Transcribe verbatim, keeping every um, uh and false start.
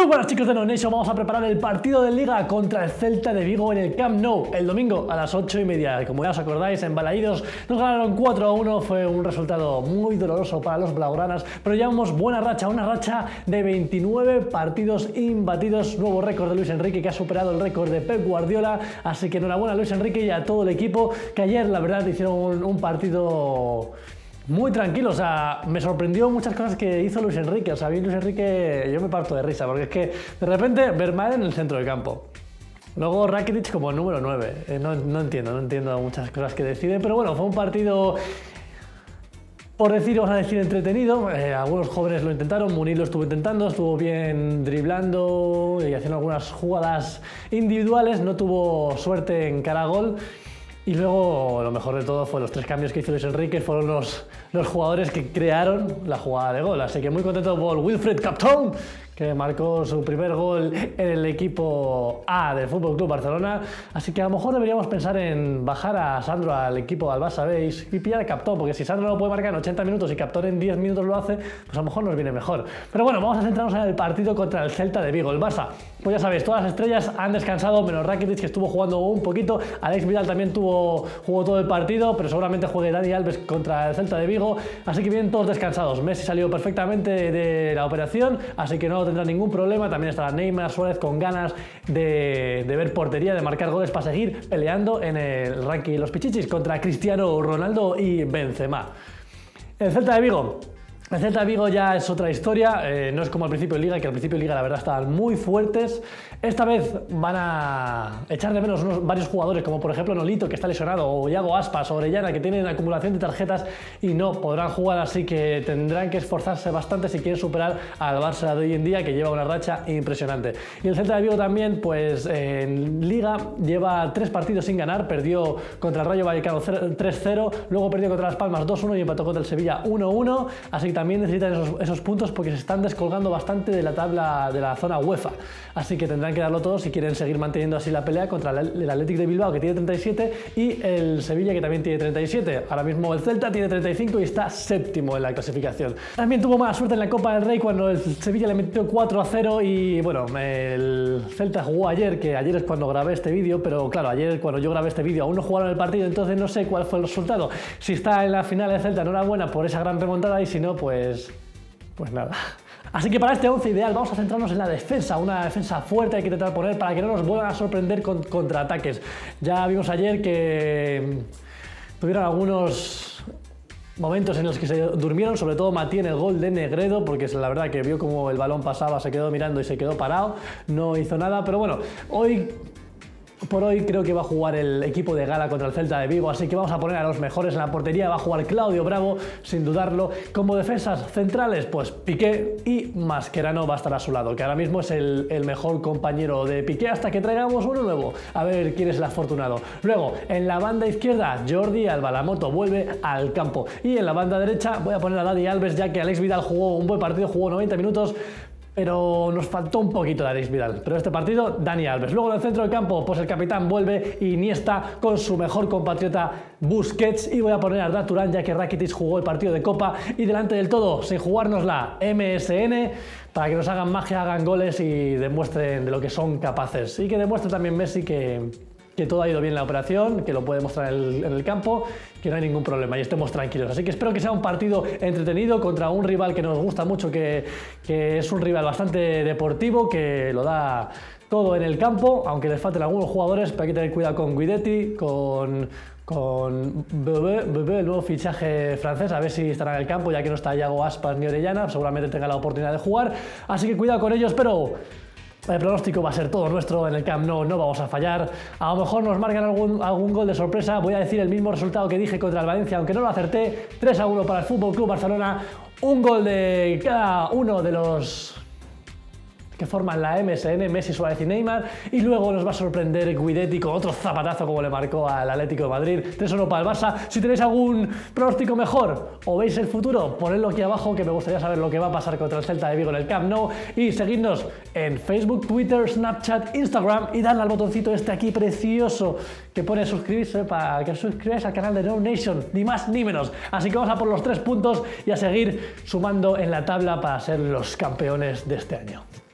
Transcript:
Muy buenas chicos de No Nation, vamos a preparar el partido de Liga contra el Celta de Vigo en el Camp Nou el domingo a las ocho y media. Como ya os acordáis, en Balaídos nos ganaron cuatro a uno, fue un resultado muy doloroso para los blaugranas, pero llevamos buena racha, una racha de veintinueve partidos imbatidos, nuevo récord de Luis Enrique que ha superado el récord de Pep Guardiola, así que enhorabuena a Luis Enrique y a todo el equipo que ayer la verdad hicieron un, un partido muy tranquilo. O sea, me sorprendió muchas cosas que hizo Luis Enrique. O sea, a mí Luis Enrique yo me parto de risa, porque es que de repente Vermaelen en el centro del campo. Luego Rakitic como el número nueve. Eh, no, no entiendo, no entiendo muchas cosas que decide, pero bueno, fue un partido, por decir, vamos a decir, entretenido. Eh, algunos jóvenes lo intentaron, Munir lo estuvo intentando, estuvo bien driblando y haciendo algunas jugadas individuales, no tuvo suerte en cara a gol. Y luego lo mejor de todo fue los tres cambios que hizo Luis Enrique, fueron los, los jugadores que crearon la jugada de gol. Así que muy contento por Wilfried Capton, que marcó su primer gol en el equipo A del F C Barcelona. Así que a lo mejor deberíamos pensar en bajar a Sandro al equipo al Barça B y pillar a Capton, porque si Sandro lo puede marcar en ochenta minutos y Capton en diez minutos lo hace, pues a lo mejor nos viene mejor. Pero bueno, vamos a centrarnos en el partido contra el Celta de Vigo. El Barça, pues ya sabéis, todas las estrellas han descansado, menos Rakitic, que estuvo jugando un poquito. Alex Vidal también tuvo, jugó todo el partido, pero seguramente juegue Dani Alves contra el Celta de Vigo. Así que vienen todos descansados. Messi salió perfectamente de la operación, así que no tendrá ningún problema. También estará Neymar, Suárez con ganas de, de ver portería, de marcar goles para seguir peleando en el ranking de los pichichis contra Cristiano Ronaldo y Benzema. El Celta de Vigo. El Celta de Vigo ya es otra historia, eh, no es como al principio de Liga, que al principio de Liga la verdad estaban muy fuertes. Esta vez van a echar de menos unos, varios jugadores, como por ejemplo Nolito, que está lesionado, o Iago Aspas, o Orellana, que tienen acumulación de tarjetas y no podrán jugar, así que tendrán que esforzarse bastante si quieren superar al Barça de hoy en día, que lleva una racha impresionante. Y el Celta de Vigo también, pues en Liga lleva tres partidos sin ganar, perdió contra el Rayo Vallecano tres cero, luego perdió contra Las Palmas dos uno y empató contra el Sevilla uno uno, así que también necesitan esos, esos puntos porque se están descolgando bastante de la tabla de la zona UEFA, así que tendrán que darlo todo si quieren seguir manteniendo así la pelea contra el, el Athletic de Bilbao, que tiene treinta y siete, y el Sevilla, que también tiene treinta y siete. Ahora mismo el Celta tiene treinta y cinco y está séptimo en la clasificación. También tuvo mala suerte en la Copa del Rey cuando el Sevilla le metió cuatro a cero y bueno, el Celta jugó ayer, que ayer es cuando grabé este vídeo, pero claro, ayer cuando yo grabé este vídeo aún no jugaron el partido, entonces no sé cuál fue el resultado. Si está en la final el Celta, enhorabuena por esa gran remontada, y si no, pues Pues nada. Así que para este once ideal vamos a centrarnos en la defensa, una defensa fuerte hay que intentar poner para que no nos vuelvan a sorprender con contraataques. Ya vimos ayer que tuvieron algunos momentos en los que se durmieron, sobre todo Matí en el gol de Negredo, porque la verdad que vio como el balón pasaba, se quedó mirando y se quedó parado, no hizo nada, pero bueno, hoy por hoy creo que va a jugar el equipo de gala contra el Celta de Vigo, así que vamos a poner a los mejores en la portería. Va a jugar Claudio Bravo, sin dudarlo. Como defensas centrales, pues Piqué, y Mascherano va a estar a su lado, que ahora mismo es el, el mejor compañero de Piqué hasta que traigamos uno nuevo, a ver quién es el afortunado. Luego, en la banda izquierda, Jordi Alba, la moto, vuelve al campo. Y en la banda derecha voy a poner a Dani Alves, ya que Alex Vidal jugó un buen partido, jugó noventa minutos, pero nos faltó un poquito de Alex Vidal. Pero este partido, Dani Alves. Luego en el centro del campo, pues el capitán vuelve, Iniesta con su mejor compatriota Busquets, y voy a poner a Arda Turán, ya que Rakitic jugó el partido de Copa, y delante del todo, sin jugárnosla, M S N, para que nos hagan magia, hagan goles y demuestren de lo que son capaces. Y que demuestre también Messi que, que todo ha ido bien en la operación, que lo puede mostrar en el, en el campo, que no hay ningún problema y estemos tranquilos. Así que espero que sea un partido entretenido contra un rival que nos gusta mucho, que, que es un rival bastante deportivo, que lo da todo en el campo, aunque les falten algunos jugadores, pero hay que tener cuidado con Guidetti, con, con Bebé, Bebé, el nuevo fichaje francés, a ver si estará en el campo, ya que no está Iago Aspas ni Orellana, seguramente tenga la oportunidad de jugar, así que cuidado con ellos, pero el pronóstico va a ser todo nuestro. En el Camp Nou no vamos a fallar. A lo mejor nos marcan algún, algún gol de sorpresa. Voy a decir el mismo resultado que dije contra el Valencia, aunque no lo acerté. tres a uno para el F C Barcelona. Un gol de cada uno de los que forman la M S N, Messi, Suárez y Neymar, y luego nos va a sorprender Guidetti con otro zapatazo como le marcó al Atlético de Madrid. tres uno para el Barça. Si tenéis algún pronóstico mejor o veis el futuro, ponedlo aquí abajo, que me gustaría saber lo que va a pasar contra el Celta de Vigo en el Camp Nou. Y seguidnos en Facebook, Twitter, Snapchat, Instagram, y darle al botoncito este aquí precioso que pone suscribirse, para que os suscribáis al canal de No Nation, ni más ni menos. Así que vamos a por los tres puntos y a seguir sumando en la tabla para ser los campeones de este año.